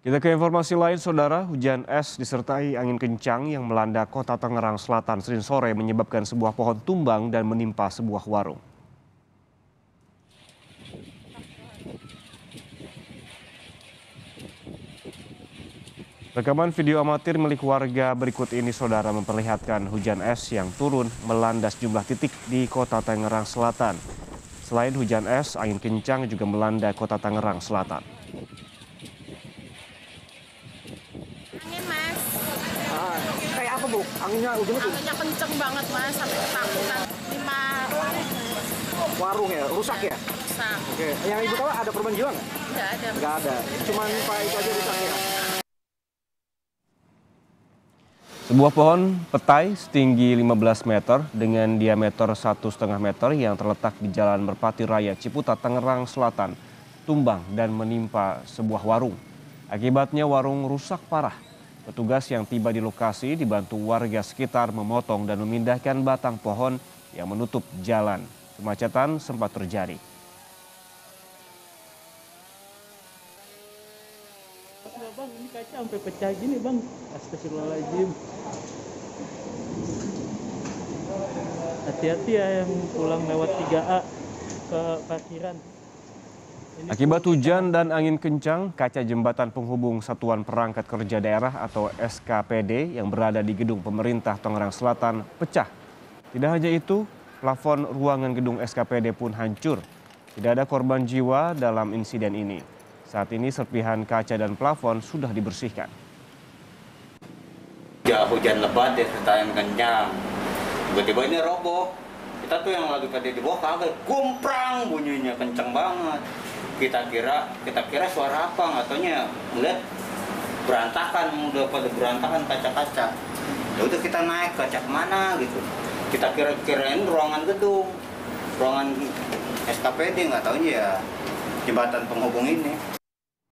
Kita ke informasi lain, Saudara. Hujan es disertai angin kencang yang melanda kota Tangerang Selatan Senin sore menyebabkan sebuah pohon tumbang dan menimpa sebuah warung. Rekaman video amatir milik warga berikut ini, Saudara, memperlihatkan hujan es yang turun melanda sejumlah titik di kota Tangerang Selatan. Selain hujan es, angin kencang juga melanda kota Tangerang Selatan. Angin, Mas. Kayak apa, Bu? Anginnya hujannya tuh? Anginnya kenceng banget, Mas, sampai ketakutan. 5 Warung ya, rusak ya? rusak. Oke. Yang Ibu tahu ada korban jiwa nggak? Nggak ada. Nggak ada. Cuman Pak itu aja rusaknya. Sebuah pohon petai setinggi 15 meter dengan diameter 1,5 meter yang terletak di Jalan Merpati Raya Ciputat, Tangerang Selatan, tumbang dan menimpa sebuah warung. Akibatnya warung rusak parah. Petugas yang tiba di lokasi dibantu warga sekitar memotong dan memindahkan batang pohon yang menutup jalan. Kemacetan sempat terjadi. Bang, ini kaca sampai pecah gini, Bang. Astagfirullahaladzim. Hati-hati ya yang pulang lewat 3A ke parkiran. Akibat hujan dan angin kencang, kaca jembatan penghubung Satuan Perangkat Kerja Daerah atau SKPD yang berada di gedung pemerintah Tangerang Selatan pecah. Tidak hanya itu, plafon ruangan gedung SKPD pun hancur. Tidak ada korban jiwa dalam insiden ini. Saat ini serpihan kaca dan plafon sudah dibersihkan. Ya, hujan lebat ya, serta yang kencang. Tiba-tiba ini roboh. Kita tuh yang lagi tadi di bawah kaget, gumprang bunyinya kenceng banget. Kita kira suara apa, nggak taunya ngeliat berantakan, udah pada berantakan kaca-kaca. Ya udah kita naik, kaca kemana gitu. Kita kirain ruangan gedung, ruangan SKPD, nggak taunya ya jembatan penghubung ini.